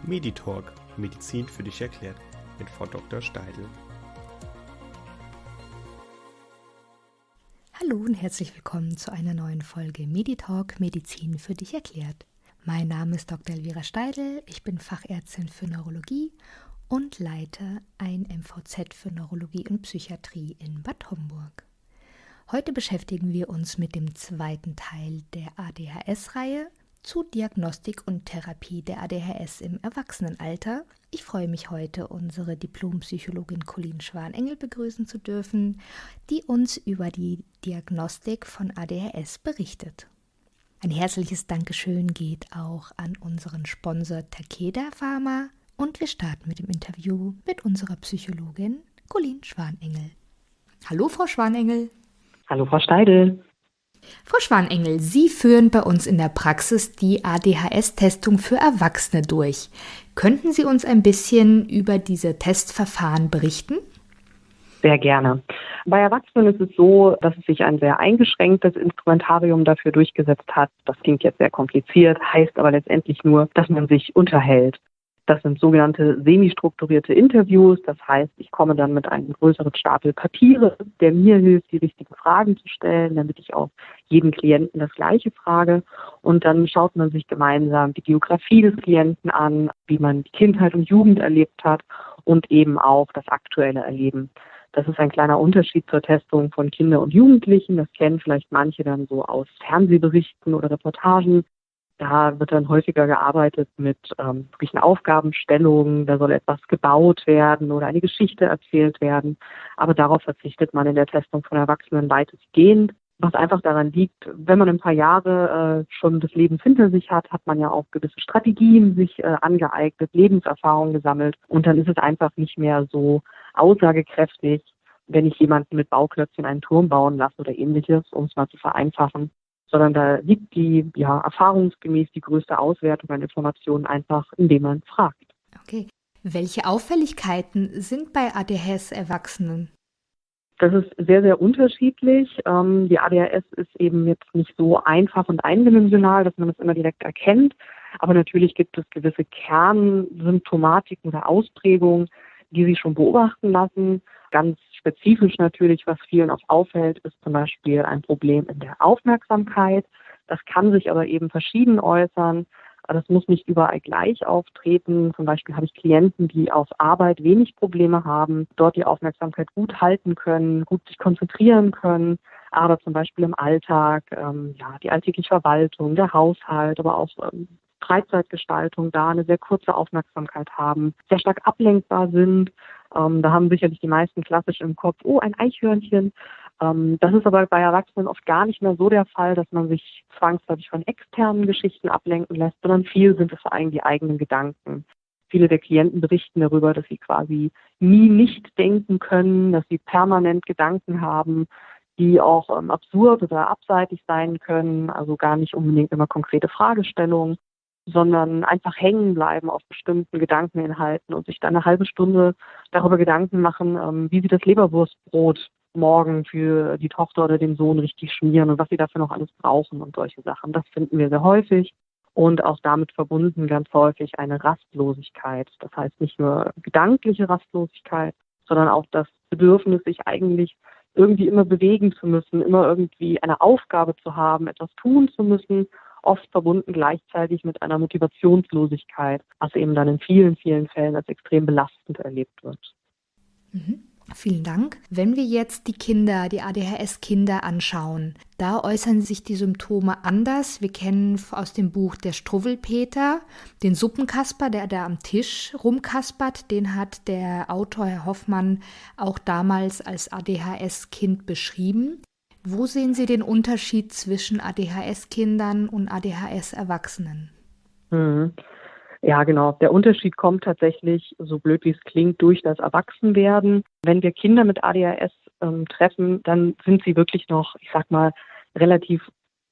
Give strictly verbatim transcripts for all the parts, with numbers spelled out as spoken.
Meditalk – Medizin für dich erklärt mit Frau Doktor Steidl. Hallo und herzlich willkommen zu einer neuen Folge Meditalk – Medizin für dich erklärt. Mein Name ist Doktor Elvira Steidl, ich bin Fachärztin für Neurologie und leite ein M V Z für Neurologie und Psychiatrie in Bad Homburg. Heute beschäftigen wir uns mit dem zweiten Teil der A D H S-Reihe zu Diagnostik und Therapie der A D H S im Erwachsenenalter. Ich freue mich heute, unsere Diplompsychologin Colleen Schwanengel begrüßen zu dürfen, die uns über die Diagnostik von A D H S berichtet. Ein herzliches Dankeschön geht auch an unseren Sponsor Takeda Pharma und wir starten mit dem Interview mit unserer Psychologin Colleen Schwanengel. Hallo Frau Schwanengel. Hallo Frau Steidl. Frau Schwanengel, Sie führen bei uns in der Praxis die A D H S-Testung für Erwachsene durch. Könnten Sie uns ein bisschen über diese Testverfahren berichten? Sehr gerne. Bei Erwachsenen ist es so, dass es sich ein sehr eingeschränktes Instrumentarium dafür durchgesetzt hat. Das klingt jetzt sehr kompliziert, heißt aber letztendlich nur, dass man sich unterhält. Das sind sogenannte semi-strukturierte Interviews. Das heißt, ich komme dann mit einem größeren Stapel Papiere, der mir hilft, die richtigen Fragen zu stellen, damit ich auch jedem Klienten das Gleiche frage. Und dann schaut man sich gemeinsam die Biografie des Klienten an, wie man die Kindheit und Jugend erlebt hat und eben auch das aktuelle Erleben. Das ist ein kleiner Unterschied zur Testung von Kindern und Jugendlichen. Das kennen vielleicht manche dann so aus Fernsehberichten oder Reportagen. Da wird dann häufiger gearbeitet mit ähm, wirklichen Aufgabenstellungen, da soll etwas gebaut werden oder eine Geschichte erzählt werden. Aber darauf verzichtet man in der Testung von Erwachsenen weitestgehend, was einfach daran liegt, wenn man ein paar Jahre äh, schon des Lebens hinter sich hat, hat man ja auch gewisse Strategien sich äh, angeeignet, Lebenserfahrung gesammelt und dann ist es einfach nicht mehr so aussagekräftig, wenn ich jemanden mit Bauklötzchen einen Turm bauen lasse oder ähnliches, um es mal zu vereinfachen. Sondern da liegt die, ja, erfahrungsgemäß die größte Auswertung an Informationen einfach, indem man fragt. Okay. Welche Auffälligkeiten sind bei A D H S-Erwachsenen? Das ist sehr, sehr unterschiedlich. Ähm, die A D H S ist eben jetzt nicht so einfach und eindimensional, dass man das immer direkt erkennt. Aber natürlich gibt es gewisse Kernsymptomatiken oder Ausprägungen, die sich schon beobachten lassen. Ganz spezifisch natürlich, was vielen auch auffällt, ist zum Beispiel ein Problem in der Aufmerksamkeit. Das kann sich aber eben verschieden äußern. Das muss nicht überall gleich auftreten. Zum Beispiel habe ich Klienten, die auf Arbeit wenig Probleme haben, dort die Aufmerksamkeit gut halten können, gut sich konzentrieren können. Aber zum Beispiel im Alltag, ähm, ja, die alltägliche Verwaltung, der Haushalt, aber auch ähm, Freizeitgestaltung da eine sehr kurze Aufmerksamkeit haben, sehr stark ablenkbar sind. Ähm, da haben sicherlich die meisten klassisch im Kopf, oh, ein Eichhörnchen. Ähm, das ist aber bei Erwachsenen oft gar nicht mehr so der Fall, dass man sich zwangsläufig von externen Geschichten ablenken lässt, sondern viel sind es vor allem die eigenen Gedanken. Viele der Klienten berichten darüber, dass sie quasi nie nicht denken können, dass sie permanent Gedanken haben, die auch ähm, absurd oder abseitig sein können, also gar nicht unbedingt immer konkrete Fragestellungen, sondern einfach hängen bleiben auf bestimmten Gedankeninhalten und sich dann eine halbe Stunde darüber Gedanken machen, ähm, wie sie das Leberwurstbrot morgen für die Tochter oder den Sohn richtig schmieren und was sie dafür noch alles brauchen und solche Sachen. Das finden wir sehr häufig und auch damit verbunden ganz häufig eine Rastlosigkeit. Das heißt nicht nur gedankliche Rastlosigkeit, sondern auch das Bedürfnis, sich eigentlich irgendwie immer bewegen zu müssen, immer irgendwie eine Aufgabe zu haben, etwas tun zu müssen, oft verbunden gleichzeitig mit einer Motivationslosigkeit, was eben dann in vielen, vielen Fällen als extrem belastend erlebt wird. Mhm. Vielen Dank. Wenn wir jetzt die Kinder, die A D H S-Kinder anschauen, da äußern sich die Symptome anders. Wir kennen aus dem Buch Der Struwwelpeter den Suppenkasper, der da am Tisch rumkaspert. Den hat der Autor, Herr Hoffmann, auch damals als A D H S-Kind beschrieben. Wo sehen Sie den Unterschied zwischen A D H S-Kindern und A D H S-Erwachsenen? Mhm. Ja, genau. Der Unterschied kommt tatsächlich, so blöd wie es klingt, durch das Erwachsenwerden. Wenn wir Kinder mit A D H S ähm, treffen, dann sind sie wirklich noch, ich sag mal, relativ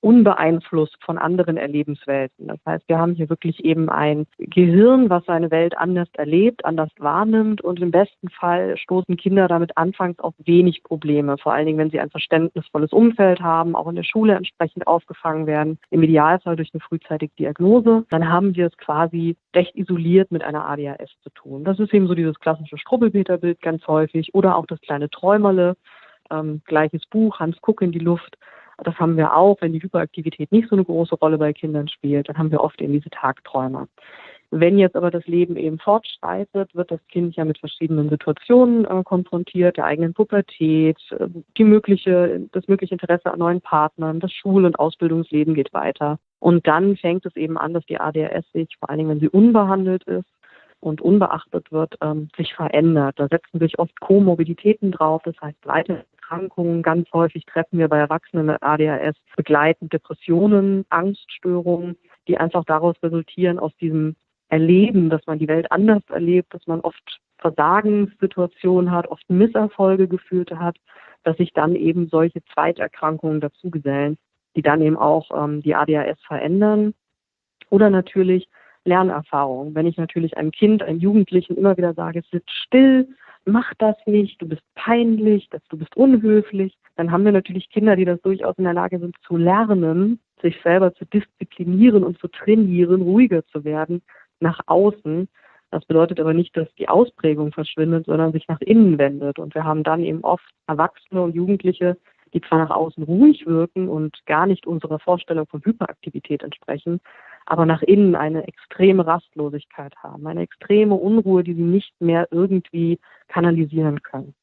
unbeeinflusst von anderen Erlebenswelten. Das heißt, wir haben hier wirklich eben ein Gehirn, was seine Welt anders erlebt, anders wahrnimmt und im besten Fall stoßen Kinder damit anfangs auf wenig Probleme, vor allen Dingen, wenn sie ein verständnisvolles Umfeld haben, auch in der Schule entsprechend aufgefangen werden, im Idealfall durch eine frühzeitige Diagnose, dann haben wir es quasi recht isoliert mit einer A D H S zu tun. Das ist eben so dieses klassische Strubbelpeter-Bild ganz häufig oder auch das kleine Träumerle, ähm, gleiches Buch, Hans Kuck in die Luft. Das haben wir auch, wenn die Hyperaktivität nicht so eine große Rolle bei Kindern spielt, dann haben wir oft eben diese Tagträume. Wenn jetzt aber das Leben eben fortschreitet, wird das Kind ja mit verschiedenen Situationen äh, konfrontiert, der eigenen Pubertät, äh, die mögliche, das mögliche Interesse an neuen Partnern, das Schul- und Ausbildungsleben geht weiter. Und dann fängt es eben an, dass die A D H S sich, vor allen Dingen, wenn sie unbehandelt ist und unbeachtet wird, ähm, sich verändert. Da setzen sich oft Komorbiditäten drauf, das heißt weitere Erkrankungen. Ganz häufig treffen wir bei Erwachsenen mit A D H S begleitend Depressionen, Angststörungen, die einfach daraus resultieren, aus diesem Erleben, dass man die Welt anders erlebt, dass man oft Versagenssituationen hat, oft Misserfolge geführt hat, dass sich dann eben solche Zweiterkrankungen dazugesellen, die dann eben auch ähm, die A D H S verändern. Oder natürlich Lernerfahrung. Wenn ich natürlich einem Kind, einem Jugendlichen immer wieder sage, sitz still, mach das nicht, du bist peinlich, dass du bist unhöflich, dann haben wir natürlich Kinder, die das durchaus in der Lage sind zu lernen, sich selber zu disziplinieren und zu trainieren, ruhiger zu werden nach außen. Das bedeutet aber nicht, dass die Ausprägung verschwindet, sondern sich nach innen wendet. Und wir haben dann eben oft Erwachsene und Jugendliche, die zwar nach außen ruhig wirken und gar nicht unserer Vorstellung von Hyperaktivität entsprechen, aber nach innen eine extreme Rastlosigkeit haben, eine extreme Unruhe, die sie nicht mehr irgendwie kanalisieren können.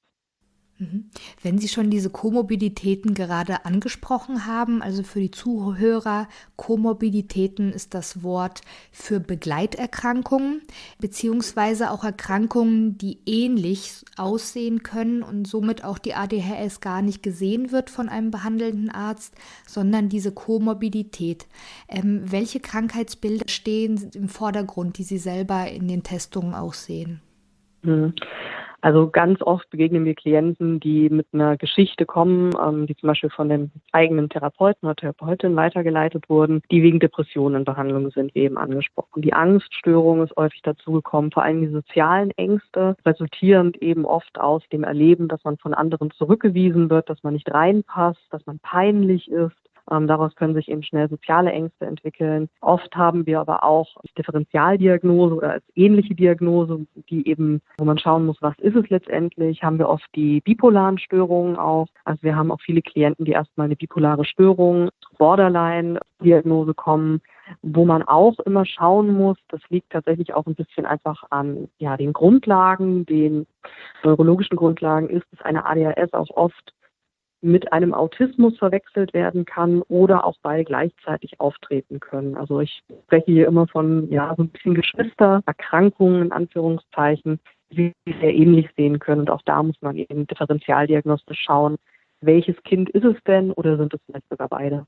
Wenn Sie schon diese Komorbiditäten gerade angesprochen haben, also für die Zuhörer, Komorbiditäten ist das Wort für Begleiterkrankungen, beziehungsweise auch Erkrankungen, die ähnlich aussehen können und somit auch die A D H S gar nicht gesehen wird von einem behandelnden Arzt, sondern diese Komorbidität. Ähm, welche Krankheitsbilder stehen im Vordergrund, die Sie selber in den Testungen auch sehen? Hm. Also ganz oft begegnen wir Klienten, die mit einer Geschichte kommen, ähm, die zum Beispiel von dem eigenen Therapeuten oder Therapeutin weitergeleitet wurden, die wegen Depressionen in Behandlung sind, wie eben angesprochen. Die Angststörung ist häufig dazugekommen, vor allem die sozialen Ängste, resultierend eben oft aus dem Erleben, dass man von anderen zurückgewiesen wird, dass man nicht reinpasst, dass man peinlich ist. Ähm, daraus können sich eben schnell soziale Ängste entwickeln. Oft haben wir aber auch als Differentialdiagnose oder als ähnliche Diagnose, die eben, wo man schauen muss, was ist es letztendlich, haben wir oft die bipolaren Störungen auch. Also wir haben auch viele Klienten, die erstmal eine bipolare Störung, Borderline-Diagnose kommen, wo man auch immer schauen muss, das liegt tatsächlich auch ein bisschen einfach an ja, den Grundlagen, den neurologischen Grundlagen, ist es eine A D H S auch oft mit einem Autismus verwechselt werden kann oder auch beide gleichzeitig auftreten können. Also ich spreche hier immer von ja so ein bisschen Geschwistererkrankungen in Anführungszeichen, die sich sehr ähnlich sehen können. Und auch da muss man eben differentialdiagnostisch schauen, welches Kind ist es denn oder sind es vielleicht sogar beide.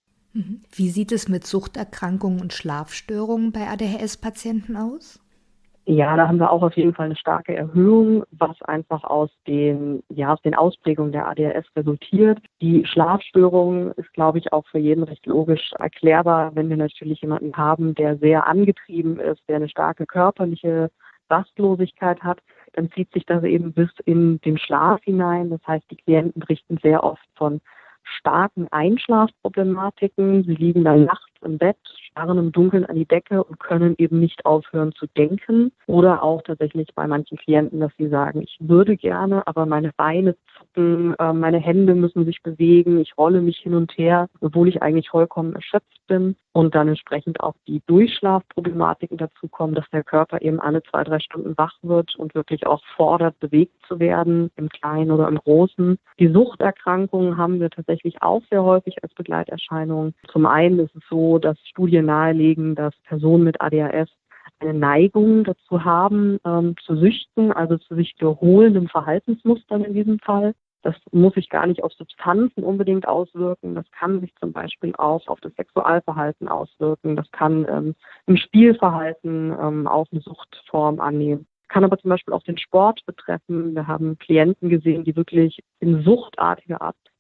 Wie sieht es mit Suchterkrankungen und Schlafstörungen bei A D H S-Patienten aus? Ja, da haben wir auch auf jeden Fall eine starke Erhöhung, was einfach aus den, ja, aus den Ausprägungen der A D H S resultiert. Die Schlafstörung ist, glaube ich, auch für jeden recht logisch erklärbar, wenn wir natürlich jemanden haben, der sehr angetrieben ist, der eine starke körperliche Rastlosigkeit hat, dann zieht sich das eben bis in den Schlaf hinein. Das heißt, die Klienten berichten sehr oft von starken Einschlafproblematiken. Sie liegen dann nachts im Bett, starren im Dunkeln an die Decke und können eben nicht aufhören zu denken. Oder auch tatsächlich bei manchen Klienten, dass sie sagen, ich würde gerne, aber meine Beine zucken, äh, meine Hände müssen sich bewegen, ich rolle mich hin und her, obwohl ich eigentlich vollkommen erschöpft bin. Und dann entsprechend auch die Durchschlafproblematiken dazu kommen, dass der Körper eben alle zwei, drei Stunden wach wird und wirklich auch fordert, bewegt zu werden, im Kleinen oder im Großen. Die Suchterkrankungen haben wir tatsächlich auch sehr häufig als Begleiterscheinung. Zum einen ist es so, dass Studien nahelegen, dass Personen mit A D H S eine Neigung dazu haben, ähm, zu süchten, also zu sich wiederholenden Verhaltensmustern in diesem Fall. Das muss sich gar nicht auf Substanzen unbedingt auswirken. Das kann sich zum Beispiel auch auf das Sexualverhalten auswirken. Das kann ähm, im Spielverhalten ähm, auch eine Suchtform annehmen. Kann aber zum Beispiel auch den Sport betreffen. Wir haben Klienten gesehen, die wirklich in suchtartiger Art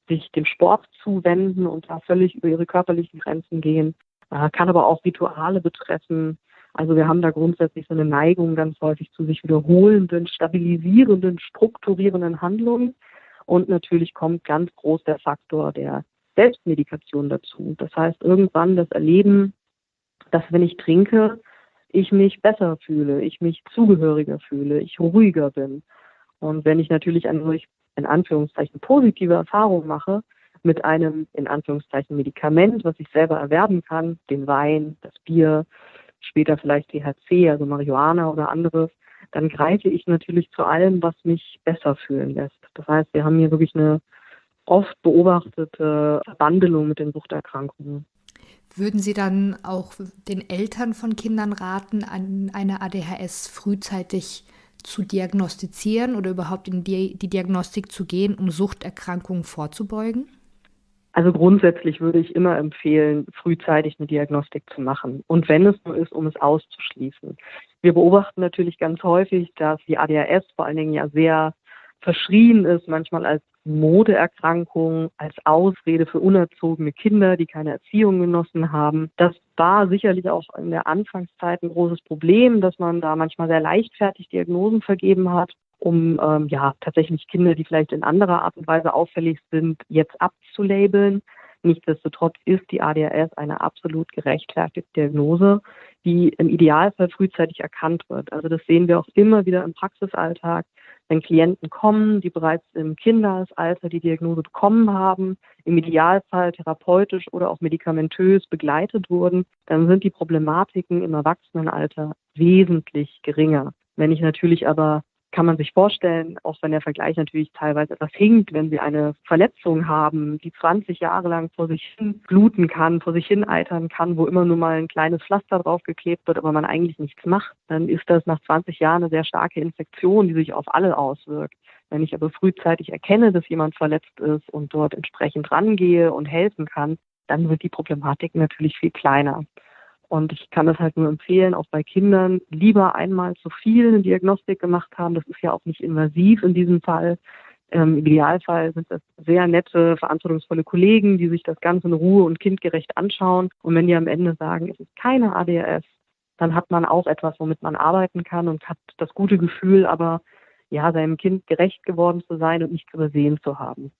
sich dem Sport zuwenden und da völlig über ihre körperlichen Grenzen gehen. Äh, kann aber auch Rituale betreffen. Also wir haben da grundsätzlich so eine Neigung ganz häufig zu sich wiederholenden, stabilisierenden, strukturierenden Handlungen. Und natürlich kommt ganz groß der Faktor der Selbstmedikation dazu. Das heißt, irgendwann das Erleben, dass wenn ich trinke, ich mich besser fühle, ich mich zugehöriger fühle, ich ruhiger bin. Und wenn ich natürlich eine solch, in Anführungszeichen, positive Erfahrung mache mit einem, in Anführungszeichen, Medikament, was ich selber erwerben kann, den Wein, das Bier, später vielleicht T H C, also Marihuana oder anderes, dann greife ich natürlich zu allem, was mich besser fühlen lässt. Das heißt, wir haben hier wirklich eine oft beobachtete Verbandelung mit den Suchterkrankungen. Würden Sie dann auch den Eltern von Kindern raten, an eine A D H S frühzeitig zu diagnostizieren oder überhaupt in die, die Diagnostik zu gehen, um Suchterkrankungen vorzubeugen? Also grundsätzlich würde ich immer empfehlen, frühzeitig eine Diagnostik zu machen. Und wenn es nur ist, um es auszuschließen. Wir beobachten natürlich ganz häufig, dass die A D H S vor allen Dingen ja sehr verschrien ist, manchmal als Modeerkrankung, als Ausrede für unerzogene Kinder, die keine Erziehung genossen haben. Das war sicherlich auch in der Anfangszeit ein großes Problem, dass man da manchmal sehr leichtfertig Diagnosen vergeben hat, um ähm, ja tatsächlich Kinder, die vielleicht in anderer Art und Weise auffällig sind, jetzt abzulabeln. Nichtsdestotrotz ist die A D H S eine absolut gerechtfertigte Diagnose, die im Idealfall frühzeitig erkannt wird. Also das sehen wir auch immer wieder im Praxisalltag, wenn Klienten kommen, die bereits im Kindesalter die Diagnose bekommen haben, im Idealfall therapeutisch oder auch medikamentös begleitet wurden, dann sind die Problematiken im Erwachsenenalter wesentlich geringer. Wenn ich natürlich aber kann man sich vorstellen, auch wenn der Vergleich natürlich teilweise etwas hinkt, wenn Sie eine Verletzung haben, die zwanzig Jahre lang vor sich hin bluten kann, vor sich hin eitern kann, wo immer nur mal ein kleines Pflaster draufgeklebt wird, aber man eigentlich nichts macht, dann ist das nach zwanzig Jahren eine sehr starke Infektion, die sich auf alle auswirkt. Wenn ich aber frühzeitig erkenne, dass jemand verletzt ist und dort entsprechend rangehe und helfen kann, dann wird die Problematik natürlich viel kleiner. Und ich kann das halt nur empfehlen, auch bei Kindern, lieber einmal zu viel eine Diagnostik gemacht haben. Das ist ja auch nicht invasiv in diesem Fall. Ähm, Im Idealfall sind das sehr nette, verantwortungsvolle Kollegen, die sich das Ganze in Ruhe und kindgerecht anschauen. Und wenn die am Ende sagen, es ist keine A D H S, dann hat man auch etwas, womit man arbeiten kann und hat das gute Gefühl, aber ja, seinem Kind gerecht geworden zu sein und nichts übersehen zu haben.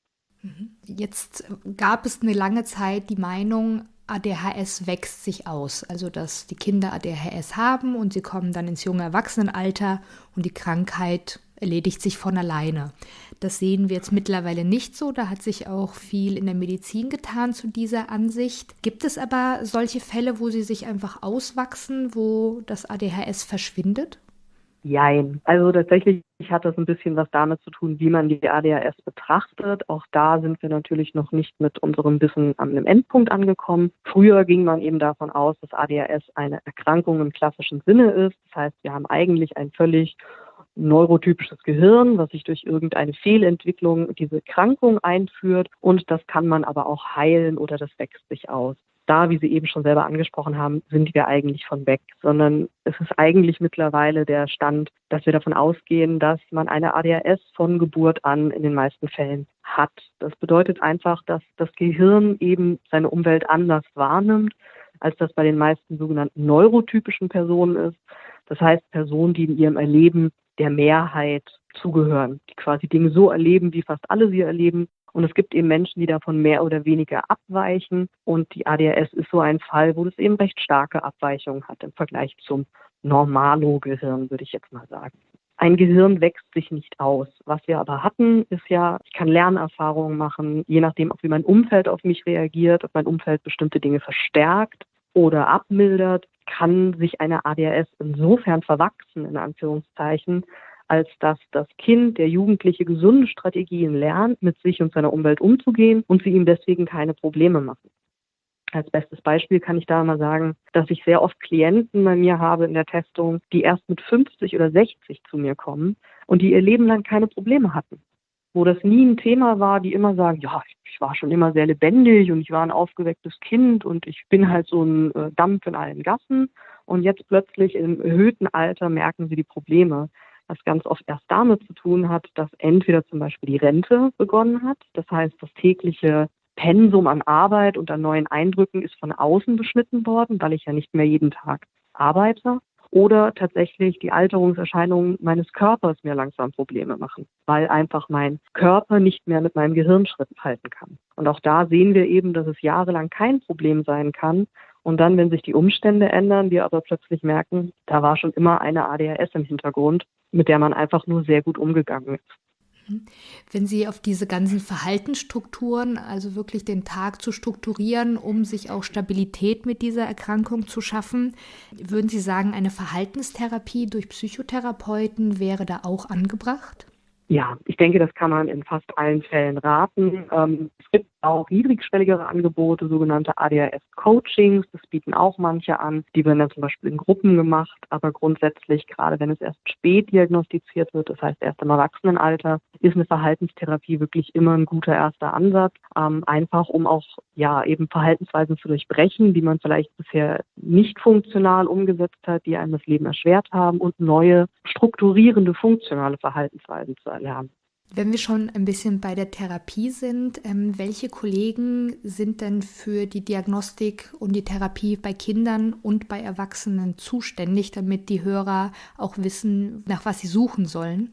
Jetzt gab es eine lange Zeit die Meinung, A D H S wächst sich aus, also dass die Kinder A D H S haben und sie kommen dann ins junge Erwachsenenalter und die Krankheit erledigt sich von alleine. Das sehen wir jetzt mittlerweile nicht so, da hat sich auch viel in der Medizin getan zu dieser Ansicht. Gibt es aber solche Fälle, wo sie sich einfach auswachsen, wo das A D H S verschwindet? Jein. Also tatsächlich hat das ein bisschen was damit zu tun, wie man die A D H S betrachtet. Auch da sind wir natürlich noch nicht mit unserem Wissen an einem Endpunkt angekommen. Früher ging man eben davon aus, dass A D H S eine Erkrankung im klassischen Sinne ist. Das heißt, wir haben eigentlich ein völlig neurotypisches Gehirn, was sich durch irgendeine Fehlentwicklung diese Erkrankung einführt. Und das kann man aber auch heilen oder das wächst sich aus. Da, wie Sie eben schon selber angesprochen haben, sind wir eigentlich von weg, sondern es ist eigentlich mittlerweile der Stand, dass wir davon ausgehen, dass man eine A D H S von Geburt an in den meisten Fällen hat. Das bedeutet einfach, dass das Gehirn eben seine Umwelt anders wahrnimmt, als das bei den meisten sogenannten neurotypischen Personen ist. Das heißt, Personen, die in ihrem Erleben der Mehrheit zugehören, die quasi Dinge so erleben, wie fast alle sie erleben. Und es gibt eben Menschen, die davon mehr oder weniger abweichen. Und die A D H S ist so ein Fall, wo es eben recht starke Abweichungen hat im Vergleich zum Normalo-Gehirn, würde ich jetzt mal sagen. Ein Gehirn wächst sich nicht aus. Was wir aber hatten, ist ja, ich kann Lernerfahrungen machen, je nachdem, auch wie mein Umfeld auf mich reagiert, ob mein Umfeld bestimmte Dinge verstärkt oder abmildert, kann sich eine A D H S insofern verwachsen, in Anführungszeichen, als dass das Kind, der Jugendliche, gesunde Strategien lernt, mit sich und seiner Umwelt umzugehen und sie ihm deswegen keine Probleme machen. Als bestes Beispiel kann ich da mal sagen, dass ich sehr oft Klienten bei mir habe in der Testung, die erst mit fünfzig oder sechzig zu mir kommen und die ihr Leben lang keine Probleme hatten. Wo das nie ein Thema war, die immer sagen, ja, ich war schon immer sehr lebendig und ich war ein aufgewecktes Kind und ich bin halt so ein Dampf in allen Gassen. Und jetzt plötzlich im erhöhten Alter merken sie die Probleme. was ganz oft erst damit zu tun hat, dass entweder zum Beispiel die Rente begonnen hat. Das heißt, das tägliche Pensum an Arbeit und an neuen Eindrücken ist von außen beschnitten worden, weil ich ja nicht mehr jeden Tag arbeite. Oder tatsächlich die Alterungserscheinungen meines Körpers mir langsam Probleme machen, weil einfach mein Körper nicht mehr mit meinem Gehirn Schritt halten kann. Und auch da sehen wir eben, dass es jahrelang kein Problem sein kann. Und dann, wenn sich die Umstände ändern, wir aber plötzlich merken, da war schon immer eine A D H S im Hintergrund, mit der man einfach nur sehr gut umgegangen ist. Wenn Sie auf diese ganzen Verhaltensstrukturen, also wirklich den Tag zu strukturieren, um sich auch Stabilität mit dieser Erkrankung zu schaffen, würden Sie sagen, eine Verhaltenstherapie durch Psychotherapeuten wäre da auch angebracht? Ja, ich denke, das kann man in fast allen Fällen raten. Ähm, es gibt auch niedrigschwelligere Angebote, sogenannte A D H S-Coachings. Das bieten auch manche an. Die werden dann zum Beispiel in Gruppen gemacht. Aber grundsätzlich, gerade wenn es erst spät diagnostiziert wird, das heißt erst im Erwachsenenalter, ist eine Verhaltenstherapie wirklich immer ein guter erster Ansatz. Ähm, einfach, um auch ja eben Verhaltensweisen zu durchbrechen, die man vielleicht bisher nicht funktional umgesetzt hat, die einem das Leben erschwert haben und neue strukturierende, funktionale Verhaltensweisen zu erlernen. Wenn wir schon ein bisschen bei der Therapie sind, ähm, welche Kollegen sind denn für die Diagnostik und die Therapie bei Kindern und bei Erwachsenen zuständig, damit die Hörer auch wissen, nach was sie suchen sollen?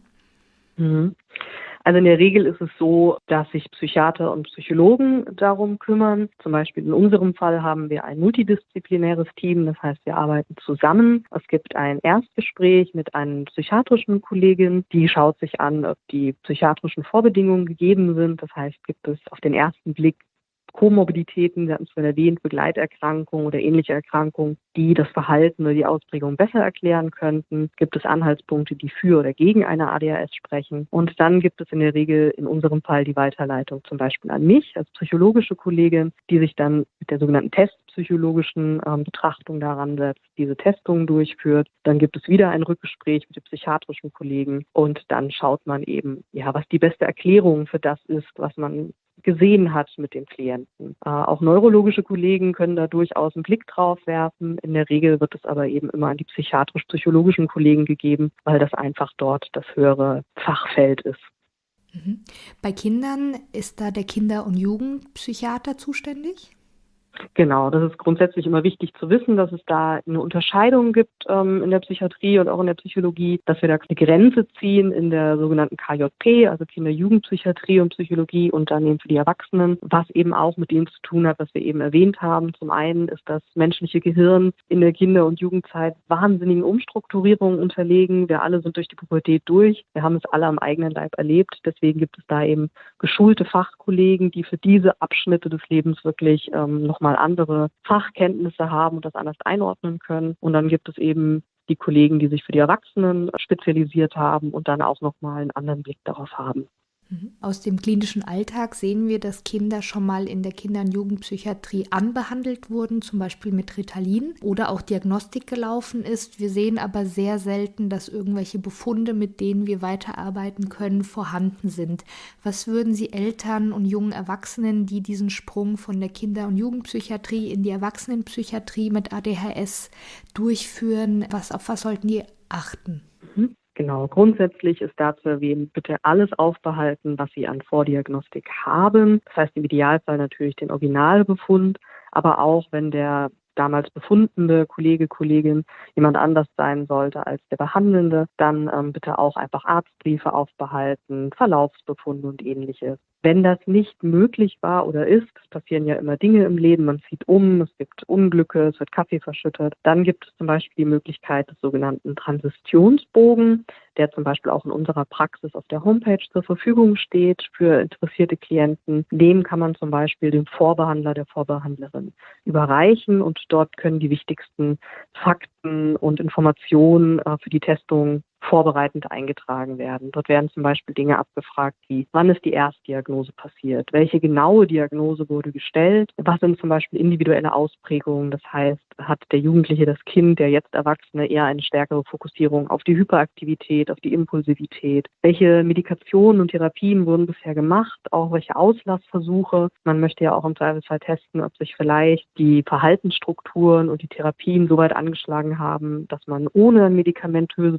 Mhm. Also in der Regel ist es so, dass sich Psychiater und Psychologen darum kümmern. Zum Beispiel in unserem Fall haben wir ein multidisziplinäres Team, das heißt, wir arbeiten zusammen. Es gibt ein Erstgespräch mit einer psychiatrischen Kollegin, die schaut sich an, ob die psychiatrischen Vorbedingungen gegeben sind. Das heißt, gibt es auf den ersten Blick Komorbiditäten, wir hatten es vorhin erwähnt, Begleiterkrankungen oder ähnliche Erkrankungen, die das Verhalten oder die Ausprägung besser erklären könnten. Gibt es Anhaltspunkte, die für oder gegen eine A D H S sprechen? Und dann gibt es in der Regel in unserem Fall die Weiterleitung zum Beispiel an mich als psychologische Kollegin, die sich dann mit der sogenannten testpsychologischen ähm, Betrachtung daran setzt, diese Testungen durchführt. Dann gibt es wieder ein Rückgespräch mit dem psychiatrischen Kollegen und dann schaut man eben, ja, was die beste Erklärung für das ist, was man gesehen hat mit den Klienten. Äh, auch neurologische Kollegen können da durchaus einen Blick drauf werfen. In der Regel wird es aber eben immer an die psychiatrisch-psychologischen Kollegen gegeben, weil das einfach dort das höhere Fachfeld ist. Mhm. Bei Kindern ist da der Kinder- und Jugendpsychiater zuständig? Genau, das ist grundsätzlich immer wichtig zu wissen, dass es da eine Unterscheidung gibt ähm, in der Psychiatrie und auch in der Psychologie, dass wir da eine Grenze ziehen in der sogenannten K J P, also Kinder-Jugendpsychiatrie und Psychologie und dann eben für die Erwachsenen, was eben auch mit dem zu tun hat, was wir eben erwähnt haben. Zum einen ist das menschliche Gehirn in der Kinder- und Jugendzeit wahnsinnigen Umstrukturierungen unterlegen. Wir alle sind durch die Pubertät durch. Wir haben es alle am eigenen Leib erlebt. Deswegen gibt es da eben geschulte Fachkollegen, die für diese Abschnitte des Lebens wirklich ähm, nochmal andere Fachkenntnisse haben und das anders einordnen können. Und dann gibt es eben die Kollegen, die sich für die Erwachsenen spezialisiert haben und dann auch nochmal einen anderen Blick darauf haben. Aus dem klinischen Alltag sehen wir, dass Kinder schon mal in der Kinder- und Jugendpsychiatrie anbehandelt wurden, zum Beispiel mit Ritalin oder auch Diagnostik gelaufen ist. Wir sehen aber sehr selten, dass irgendwelche Befunde, mit denen wir weiterarbeiten können, vorhanden sind. Was würden Sie Eltern und jungen Erwachsenen, die diesen Sprung von der Kinder- und Jugendpsychiatrie in die Erwachsenenpsychiatrie mit A D H S durchführen, was, auf was sollten die achten? Mhm. Genau, grundsätzlich ist da zu erwähnen, bitte alles aufbehalten, was Sie an Vordiagnostik haben. Das heißt im Idealfall natürlich den Originalbefund, aber auch wenn der damals befundende Kollege, Kollegin jemand anders sein sollte als der Behandelnde, dann ähm, bitte auch einfach Arztbriefe aufbehalten, Verlaufsbefunde und ähnliches. Wenn das nicht möglich war oder ist, es passieren ja immer Dinge im Leben, man zieht um, es gibt Unglücke, es wird Kaffee verschüttet, dann gibt es zum Beispiel die Möglichkeit des sogenannten Transitionsbogen, der zum Beispiel auch in unserer Praxis auf der Homepage zur Verfügung steht für interessierte Klienten. Dem kann man zum Beispiel dem Vorbehandler, der Vorbehandlerin überreichen und dort können die wichtigsten Fakten und Informationen äh, für die Testung vorbereitend eingetragen werden. Dort werden zum Beispiel Dinge abgefragt wie, wann ist die Erstdiagnose passiert? Welche genaue Diagnose wurde gestellt? Was sind zum Beispiel individuelle Ausprägungen? Das heißt, hat der Jugendliche, das Kind, der jetzt Erwachsene eher eine stärkere Fokussierung auf die Hyperaktivität, auf die Impulsivität? Welche Medikationen und Therapien wurden bisher gemacht? Auch welche Auslassversuche? Man möchte ja auch im Zweifelsfall testen, ob sich vielleicht die Verhaltensstrukturen und die Therapien so weit angeschlagen haben, dass man ohne medikamentöse Zusatzbehandlung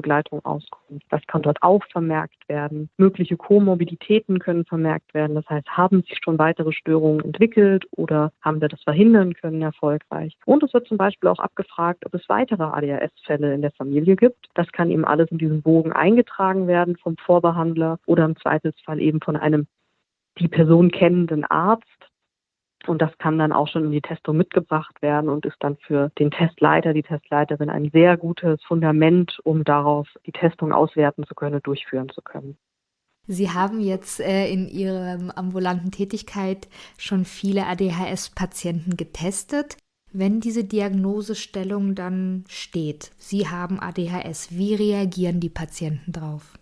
Begleitung auskommt. Das kann dort auch vermerkt werden. Mögliche Komorbiditäten können vermerkt werden. Das heißt, haben sich schon weitere Störungen entwickelt oder haben wir das verhindern können erfolgreich. Und es wird zum Beispiel auch abgefragt, ob es weitere A D H S-Fälle in der Familie gibt. Das kann eben alles in diesen Bogen eingetragen werden vom Vorbehandler oder im Zweifelsfall eben von einem die Person kennenden Arzt. Und das kann dann auch schon in die Testung mitgebracht werden und ist dann für den Testleiter, die Testleiterin ein sehr gutes Fundament, um darauf die Testung auswerten zu können und durchführen zu können. Sie haben jetzt äh, in Ihrer ambulanten Tätigkeit schon viele A D H S-Patienten getestet. Wenn diese Diagnosestellung dann steht, Sie haben A D H S, wie reagieren die Patienten drauf?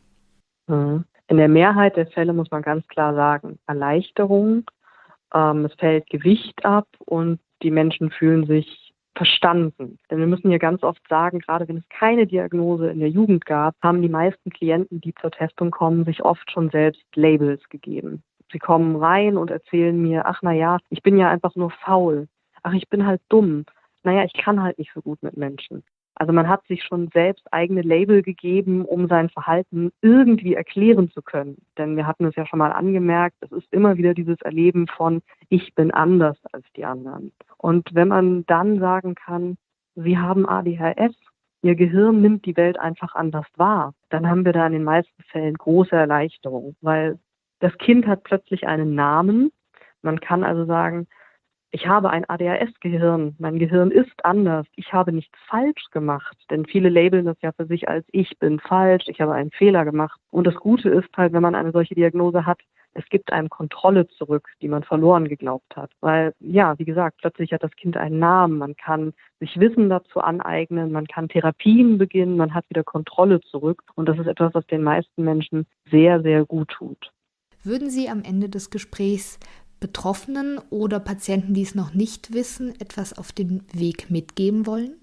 In der Mehrheit der Fälle muss man ganz klar sagen, Erleichterung. Ähm, es fällt Gewicht ab und die Menschen fühlen sich verstanden. Denn wir müssen hier ganz oft sagen, gerade wenn es keine Diagnose in der Jugend gab, haben die meisten Klienten, die zur Testung kommen, sich oft schon selbst Labels gegeben. Sie kommen rein und erzählen mir, ach na ja, ich bin ja einfach nur faul. Ach, ich bin halt dumm. Naja, ich kann halt nicht so gut mit Menschen. Also man hat sich schon selbst eigene Label gegeben, um sein Verhalten irgendwie erklären zu können. Denn wir hatten es ja schon mal angemerkt, es ist immer wieder dieses Erleben von, ich bin anders als die anderen. Und wenn man dann sagen kann, Sie haben A D H S, Ihr Gehirn nimmt die Welt einfach anders wahr, dann haben wir da in den meisten Fällen große Erleichterung, weil das Kind hat plötzlich einen Namen. Man kann also sagen, ich habe ein A D H S-Gehirn, mein Gehirn ist anders, ich habe nichts falsch gemacht, denn viele labeln das ja für sich als ich bin falsch, ich habe einen Fehler gemacht. Und das Gute ist halt, wenn man eine solche Diagnose hat, es gibt einem Kontrolle zurück, die man verloren geglaubt hat. Weil, ja, wie gesagt, plötzlich hat das Kind einen Namen, man kann sich Wissen dazu aneignen, man kann Therapien beginnen, man hat wieder Kontrolle zurück. Und das ist etwas, was den meisten Menschen sehr, sehr gut tut. Würden Sie am Ende des Gesprächs Betroffenen oder Patienten, die es noch nicht wissen, etwas auf den Weg mitgeben wollen?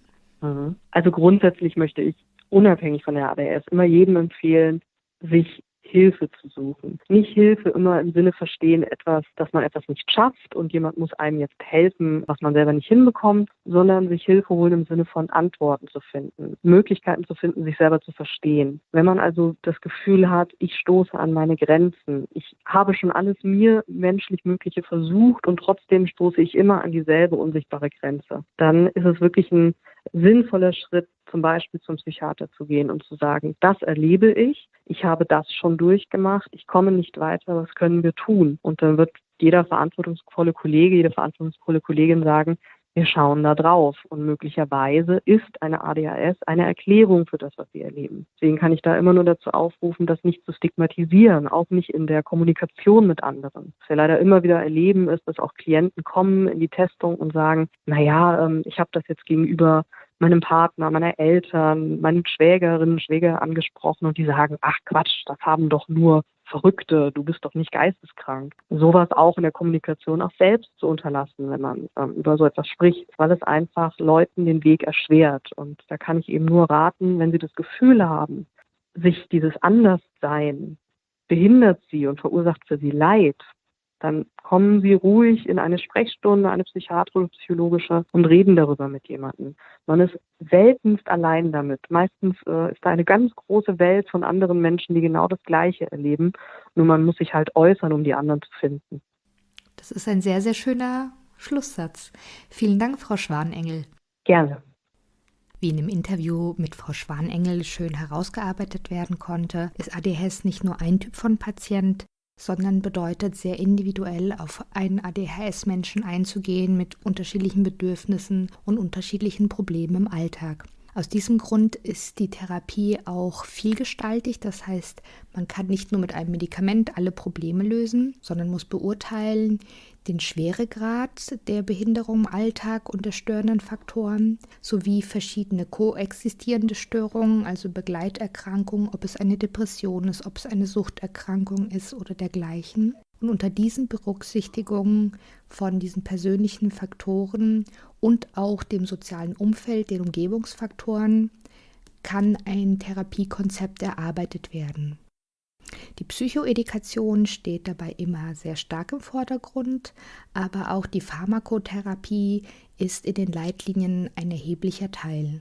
Also grundsätzlich möchte ich, unabhängig von der A D H S, immer jedem empfehlen, sich Hilfe zu suchen. Nicht Hilfe immer im Sinne verstehen, etwas, dass man etwas nicht schafft und jemand muss einem jetzt helfen, was man selber nicht hinbekommt, sondern sich Hilfe holen im Sinne von Antworten zu finden, Möglichkeiten zu finden, sich selber zu verstehen. Wenn man also das Gefühl hat, ich stoße an meine Grenzen, ich habe schon alles mir menschlich Mögliche versucht und trotzdem stoße ich immer an dieselbe unsichtbare Grenze, dann ist es wirklich ein sinnvoller Schritt, zum Beispiel zum Psychiater zu gehen und zu sagen, das erlebe ich, ich habe das schon durchgemacht, ich komme nicht weiter, was können wir tun? Und dann wird jeder verantwortungsvolle Kollege, jede verantwortungsvolle Kollegin sagen, wir schauen da drauf. Und möglicherweise ist eine A D H S eine Erklärung für das, was wir erleben. Deswegen kann ich da immer nur dazu aufrufen, das nicht zu stigmatisieren, auch nicht in der Kommunikation mit anderen. Was wir leider immer wieder erleben, ist, dass auch Klienten kommen in die Testung und sagen, naja, ich habe das jetzt gegenüber meinem Partner, meiner Eltern, meinen Schwägerinnen, Schwäger angesprochen und die sagen, ach Quatsch, das haben doch nur Verrückte, du bist doch nicht geisteskrank. Sowas auch in der Kommunikation auch selbst zu unterlassen, wenn man ähm, über so etwas spricht, weil es einfach Leuten den Weg erschwert. Und da kann ich eben nur raten, wenn sie das Gefühl haben, sich dieses Anderssein behindert sie und verursacht für sie Leid, dann kommen Sie ruhig in eine Sprechstunde, eine psychiatrische, psychologische und reden darüber mit jemandem. Man ist seltenst allein damit. Meistens äh, ist da eine ganz große Welt von anderen Menschen, die genau das Gleiche erleben. Nur man muss sich halt äußern, um die anderen zu finden. Das ist ein sehr, sehr schöner Schlusssatz. Vielen Dank, Frau Schwanengel. Gerne. Wie in dem Interview mit Frau Schwanengel schön herausgearbeitet werden konnte, ist A D H S nicht nur ein Typ von Patient, sondern bedeutet sehr individuell auf einen A D H S-Menschen einzugehen mit unterschiedlichen Bedürfnissen und unterschiedlichen Problemen im Alltag. Aus diesem Grund ist die Therapie auch vielgestaltig, das heißt, man kann nicht nur mit einem Medikament alle Probleme lösen, sondern muss beurteilen den Schweregrad der Behinderung im Alltag und der störenden Faktoren sowie verschiedene koexistierende Störungen, also Begleiterkrankungen, ob es eine Depression ist, ob es eine Suchterkrankung ist oder dergleichen. Und unter diesen Berücksichtigungen von diesen persönlichen Faktoren und auch dem sozialen Umfeld, den Umgebungsfaktoren, kann ein Therapiekonzept erarbeitet werden. Die Psychoedikation steht dabei immer sehr stark im Vordergrund, aber auch die Pharmakotherapie ist in den Leitlinien ein erheblicher Teil.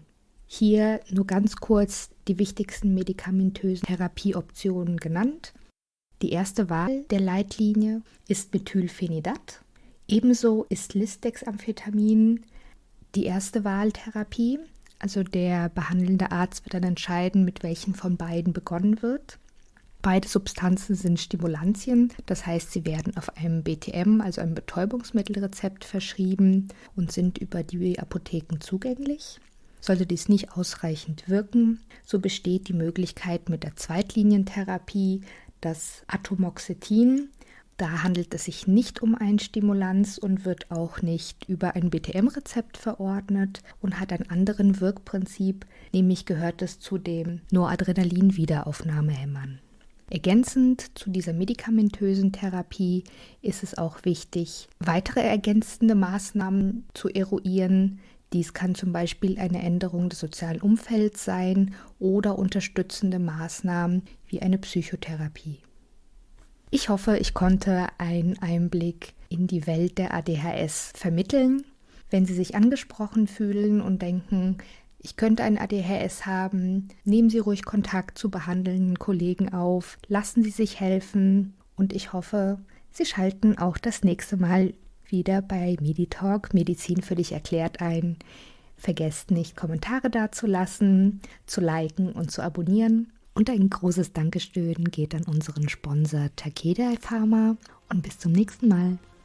Hier nur ganz kurz die wichtigsten medikamentösen Therapieoptionen genannt. Die erste Wahl der Leitlinie ist Methylphenidat. Ebenso ist Lisdexamphetamin die erste Wahltherapie. Also der behandelnde Arzt wird dann entscheiden, mit welchen von beiden begonnen wird. Beide Substanzen sind Stimulantien, das heißt, sie werden auf einem B T M, also einem Betäubungsmittelrezept, verschrieben und sind über die Apotheken zugänglich. Sollte dies nicht ausreichend wirken, so besteht die Möglichkeit mit der Zweitlinientherapie, das Atomoxetin. Da handelt es sich nicht um ein Stimulanz und wird auch nicht über ein B T M-Rezept verordnet und hat ein anderes Wirkprinzip, nämlich gehört es zu den Noradrenalin-Wiederaufnahmehämmern. Ergänzend zu dieser medikamentösen Therapie ist es auch wichtig, weitere ergänzende Maßnahmen zu eruieren. Dies kann zum Beispiel eine Änderung des sozialen Umfelds sein oder unterstützende Maßnahmen wie eine Psychotherapie. Ich hoffe, ich konnte einen Einblick in die Welt der A D H S vermitteln. Wenn Sie sich angesprochen fühlen und denken, ich könnte ein A D H S haben, nehmen Sie ruhig Kontakt zu behandelnden Kollegen auf, lassen Sie sich helfen und ich hoffe, Sie schalten auch das nächste Mal wieder bei Meditalk Medizin für dich erklärt ein. Vergesst nicht, Kommentare dazulassen, zu liken und zu abonnieren. Und ein großes Dankeschön geht an unseren Sponsor Takeda Pharma und bis zum nächsten Mal.